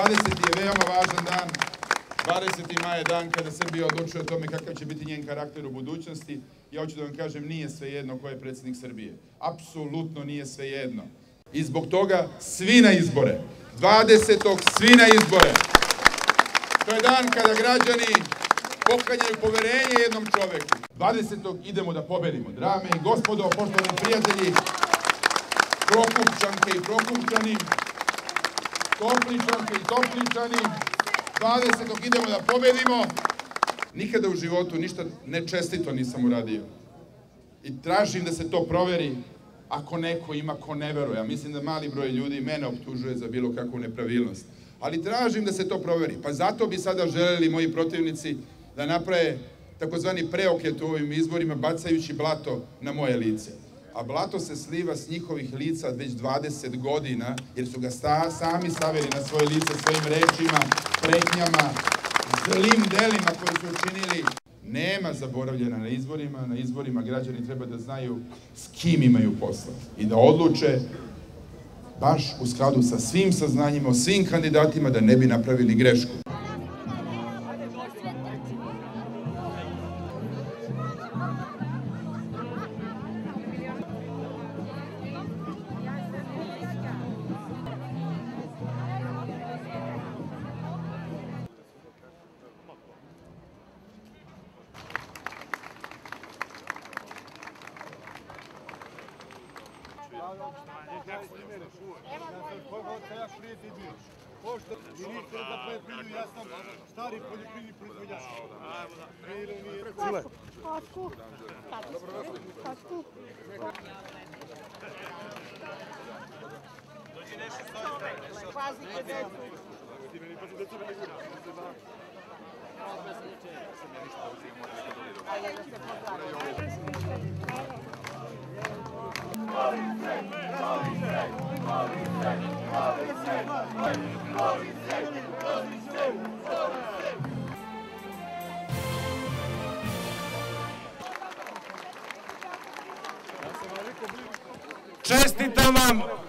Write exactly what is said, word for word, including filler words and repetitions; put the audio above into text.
dvadeseti je veoma važan dan. dvadeseti maj je dan kada Srbija odlučuje o tome kakav će biti njen karakter u budućnosti. Ja hoću da vam kažem, nije svejedno ko je predsjednik Srbije. Apsolutno nije svejedno. I zbog toga svi na izbore. dvadesetog svi na izbore. To je dan kada građani poklanjaju poverenje jednom čoveku. dvadesetog idemo da pobedimo. Drame i gospodo, poštovani prijatelji, Prokupčanke i Prokupčani, Topličanke i Topličani, dvadesetog idemo da pobedimo. Nikada u životu ništa nečestito nisam uradio. I tražim da se to proveri ako neko ima ko ne veruje. Ja mislim da mali broj ljudi mene optužuje za bilo kakvu nepravilnost. Ali tražim da se to proveri. Pa zato bi sada želeli moji protivnici da naprave takozvani preokret u ovim izborima bacajući blato na moje lice. A blato se sliva s njihovih lica već dvadeset godina, jer su ga sta, sami stavili na svoje lice svojim rečima, pretnjama, zlim delima koje su učinili. Nema zaboravljena na izborima. Na izborima građani treba da znaju s kim imaju posla i da odluče baš u skladu sa svim saznanjima o svim kandidatima da ne bi napravili grešku. Pošto ministar za poljoprivredu, ja sam stari poljoprivredni proizvođač. Kosku. Kosku. Dođi nešto stoji. Pazite decu. Ajde da se pozdravimo. Čestitam vam